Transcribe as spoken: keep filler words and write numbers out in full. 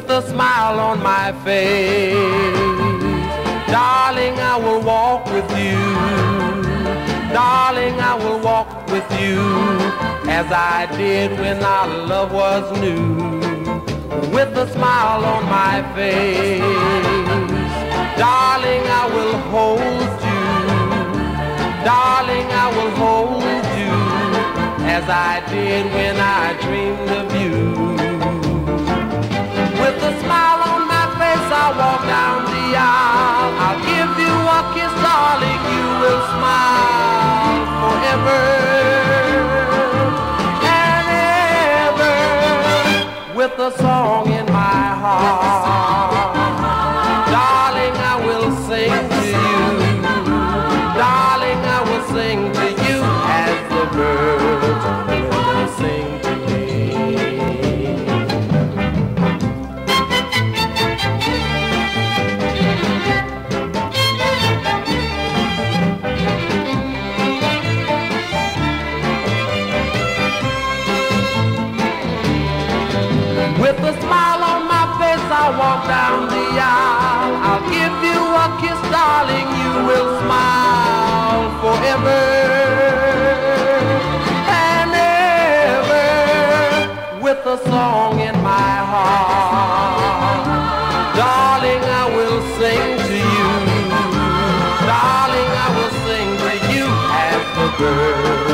with a smile on my face. Darling, I will walk with you. Darling, I will walk with you as I did when our love was new. With a smile on my face. Darling, I will hold you. Darling, I will hold you as I did when I dreamed of you. With a smile on my face, I'll walk down the aisle. I'll give you a kiss, darling, you will smile forever and ever. With a song in my heart, darling, I will sing to you. Darling, I will sing to you as the birds will sing to me. With a smile on my face, I'll walk down the aisle. I'll give you a kiss, darling, you will smile forever and ever. With a song in my heart, darling, I will sing to you. Darling, I will sing to you as the birds